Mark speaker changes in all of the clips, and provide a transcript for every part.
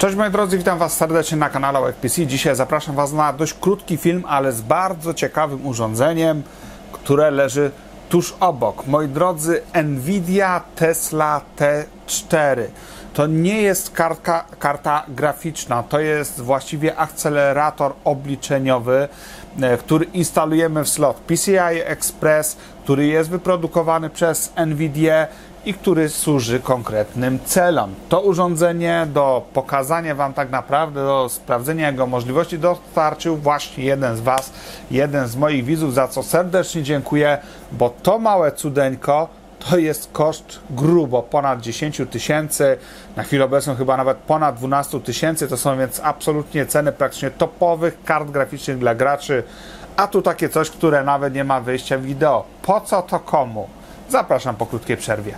Speaker 1: Cześć moi drodzy, witam Was serdecznie na kanale OFPC. Dzisiaj zapraszam Was na dość krótki film, ale z bardzo ciekawym urządzeniem, które leży tuż obok. Moi drodzy, Nvidia Tesla T4. To nie jest karta graficzna, to jest właściwie akcelerator obliczeniowy, który instalujemy w slot PCI Express, który jest wyprodukowany przez Nvidię i który służy konkretnym celom. To urządzenie do pokazania Wam tak naprawdę, do sprawdzenia jego możliwości dostarczył właśnie jeden z Was, jeden z moich widzów, za co serdecznie dziękuję, bo to małe cudeńko to jest koszt grubo ponad 10 tysięcy, na chwilę obecną chyba nawet ponad 12 tysięcy. To są więc absolutnie ceny praktycznie topowych kart graficznych dla graczy, a tu takie coś, które nawet nie ma wyjścia wideo. Po co to komu? Zapraszam po krótkiej przerwie.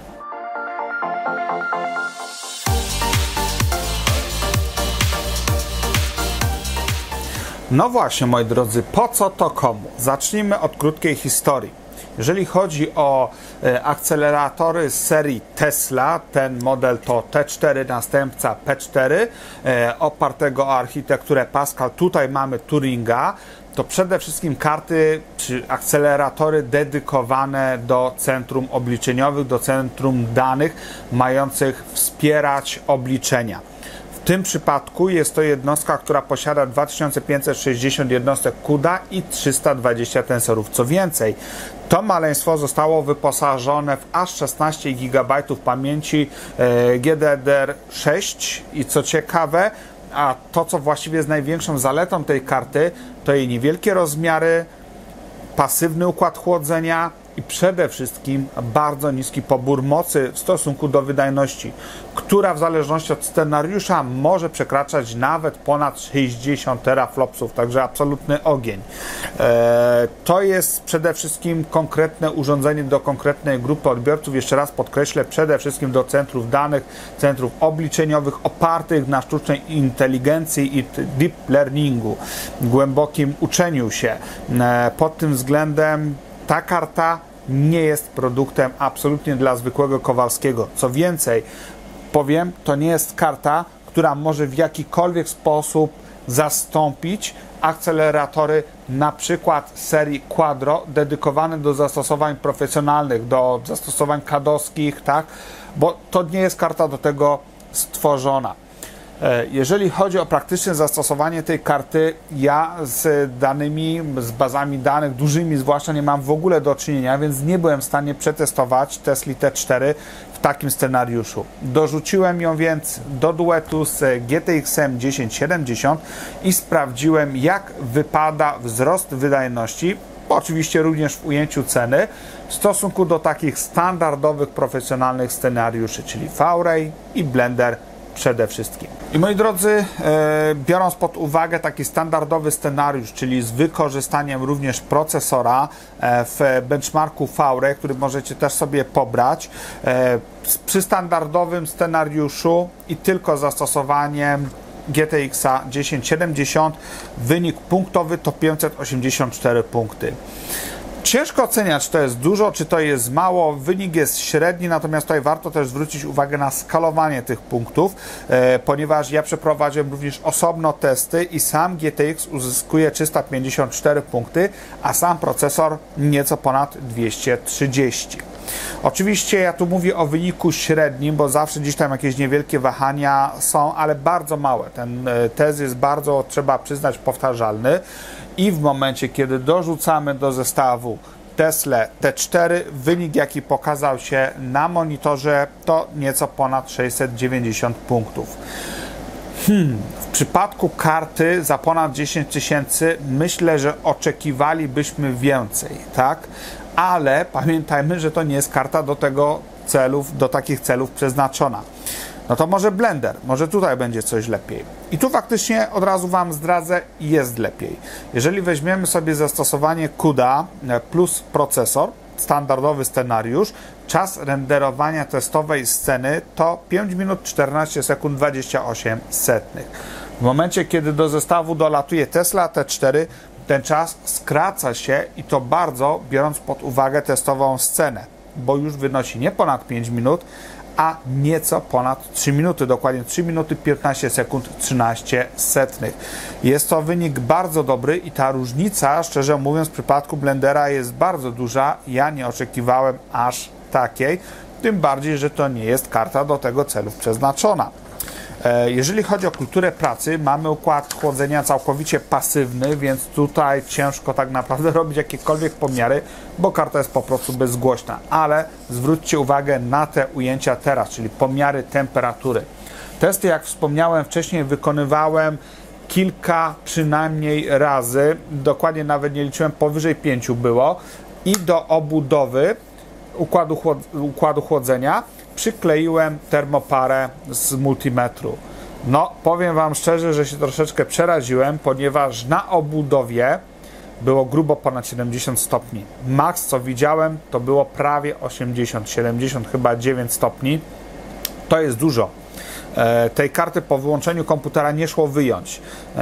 Speaker 1: No właśnie, moi drodzy, po co to komu? Zacznijmy od krótkiej historii. Jeżeli chodzi o akceleratory z serii Tesla, ten model to T4, następca P4, opartego o architekturę Pascal. Tutaj mamy Turinga. To przede wszystkim karty czy akceleratory dedykowane do centrum obliczeniowych, do centrum danych, mających wspierać obliczenia. W tym przypadku jest to jednostka, która posiada 2560 jednostek CUDA i 320 tensorów. Co więcej, to maleństwo zostało wyposażone w aż 16 GB pamięci GDDR6 i co ciekawe, a to co właściwie jest największą zaletą tej karty, to jej niewielkie rozmiary, pasywny układ chłodzenia i przede wszystkim bardzo niski pobór mocy w stosunku do wydajności, która w zależności od scenariusza może przekraczać nawet ponad 60 teraflopsów, także absolutny ogień. To jest przede wszystkim konkretne urządzenie do konkretnej grupy odbiorców. Jeszcze raz podkreślę, przede wszystkim do centrów danych, centrów obliczeniowych opartych na sztucznej inteligencji i deep learningu, głębokim uczeniu się. Pod tym względem ta karta nie jest produktem absolutnie dla zwykłego Kowalskiego. Co więcej, powiem, to nie jest karta, która może w jakikolwiek sposób zastąpić akceleratory na przykład serii Quadro, dedykowane do zastosowań profesjonalnych, do zastosowań CAD-owskich, tak? Bo to nie jest karta do tego stworzona. Jeżeli chodzi o praktyczne zastosowanie tej karty, ja z danymi, z bazami danych dużymi zwłaszcza nie mam w ogóle do czynienia, więc nie byłem w stanie przetestować Tesli T4 w takim scenariuszu. Dorzuciłem ją więc do duetu z GTX-em 1070 i sprawdziłem, jak wypada wzrost wydajności, oczywiście również w ujęciu ceny, w stosunku do takich standardowych, profesjonalnych scenariuszy, czyli V-Ray i Blender przede wszystkim. I moi drodzy, biorąc pod uwagę taki standardowy scenariusz, czyli z wykorzystaniem również procesora w benchmarku V-Ray, który możecie też sobie pobrać, przy standardowym scenariuszu i tylko zastosowaniem GTX-a 1070 wynik punktowy to 584 punkty. Ciężko oceniać, czy to jest dużo, czy to jest mało. Wynik jest średni, natomiast tutaj warto też zwrócić uwagę na skalowanie tych punktów, ponieważ ja przeprowadziłem również osobno testy i sam GTX uzyskuje 354 punkty, a sam procesor nieco ponad 230. Oczywiście ja tu mówię o wyniku średnim, bo zawsze gdzieś tam jakieś niewielkie wahania są, ale bardzo małe. Ten test jest bardzo, trzeba przyznać, powtarzalny i w momencie, kiedy dorzucamy do zestawu Tesla T4, wynik jaki pokazał się na monitorze to nieco ponad 690 punktów. W przypadku karty za ponad 10 tysięcy myślę, że oczekiwalibyśmy więcej, tak? Ale pamiętajmy, że to nie jest karta do takich celów przeznaczona. No to może Blender, może tutaj będzie coś lepiej. I tu faktycznie od razu Wam zdradzę, jest lepiej. Jeżeli weźmiemy sobie zastosowanie CUDA plus procesor, standardowy scenariusz, czas renderowania testowej sceny to 5 minut 14 sekund 28 setnych. W momencie, kiedy do zestawu dolatuje Tesla T4, ten czas skraca się i to bardzo, biorąc pod uwagę testową scenę, bo już wynosi nie ponad 5 minut, a nieco ponad 3 minuty, dokładnie 3 minuty 15 sekund 13 setnych. Jest to wynik bardzo dobry i ta różnica, szczerze mówiąc, w przypadku blendera jest bardzo duża. Ja nie oczekiwałem aż takiej, tym bardziej, że to nie jest karta do tego celu przeznaczona. Jeżeli chodzi o kulturę pracy, mamy układ chłodzenia całkowicie pasywny, więc tutaj ciężko tak naprawdę robić jakiekolwiek pomiary, bo karta jest po prostu bezgłośna. Ale zwróćcie uwagę na te ujęcia teraz, czyli pomiary temperatury. Testy, jak wspomniałem wcześniej, wykonywałem kilka przynajmniej razy, dokładnie nawet nie liczyłem, powyżej 5 było, i do obudowy układu chłodzenia przykleiłem termoparę z multimetru. No, powiem Wam szczerze, że się troszeczkę przeraziłem, ponieważ na obudowie było grubo ponad 70 stopni. Max, co widziałem, to było prawie 80, 70, chyba 9 stopni. To jest dużo. Tej karty po wyłączeniu komputera nie szło wyjąć.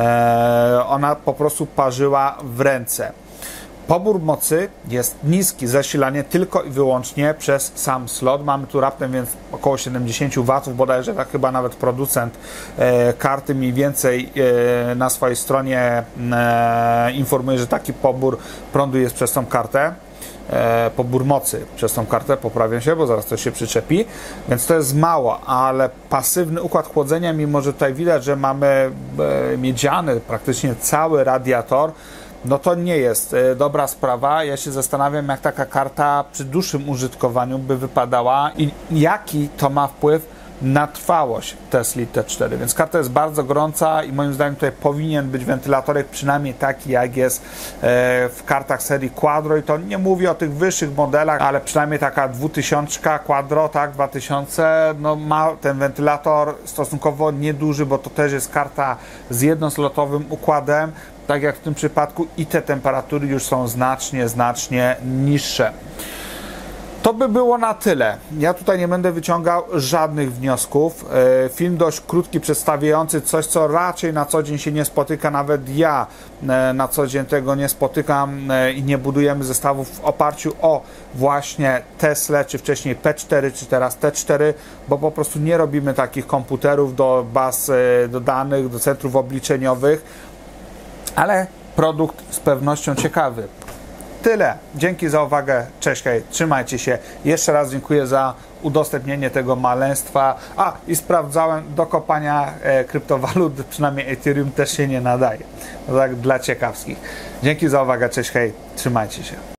Speaker 1: Ona po prostu parzyła w ręce. Pobór mocy jest niski, zasilanie tylko i wyłącznie przez sam slot. Mamy tu raptem więc około 70 W, bodajże tak chyba nawet producent karty mniej więcej na swojej stronie informuje, że taki pobór prądu jest przez tą kartę. Pobór mocy przez tą kartę, poprawiam się, bo zaraz to się przyczepi, więc to jest mało, ale pasywny układ chłodzenia, mimo że tutaj widać, że mamy miedziany praktycznie cały radiator, no to nie jest dobra sprawa. Ja się zastanawiam, jak taka karta przy dłuższym użytkowaniu by wypadała i jaki to ma wpływ na trwałość Tesli T4. Więc karta jest bardzo gorąca i moim zdaniem tutaj powinien być wentylatorek przynajmniej taki, jak jest w kartach serii Quadro, i to nie mówię o tych wyższych modelach, ale przynajmniej taka 2000 Quadro, tak, 2000, no ma ten wentylator stosunkowo nieduży, bo to też jest karta z jednoslotowym układem, tak jak w tym przypadku, i te temperatury już są znacznie niższe. To by było na tyle. Ja tutaj nie będę wyciągał żadnych wniosków. Film dość krótki, przedstawiający coś, co raczej na co dzień się nie spotyka. Nawet ja na co dzień tego nie spotykam i nie budujemy zestawów w oparciu o właśnie Tesla, czy wcześniej P4, czy teraz T4, bo po prostu nie robimy takich komputerów do baz, do danych, do centrów obliczeniowych, ale produkt z pewnością ciekawy. Tyle. Dzięki za uwagę. Cześć, hej. Trzymajcie się. Jeszcze raz dziękuję za udostępnienie tego maleństwa. I sprawdzałem, do kopania kryptowalut, przynajmniej Ethereum, też się nie nadaje. No tak dla ciekawskich. Dzięki za uwagę. Cześć, hej. Trzymajcie się.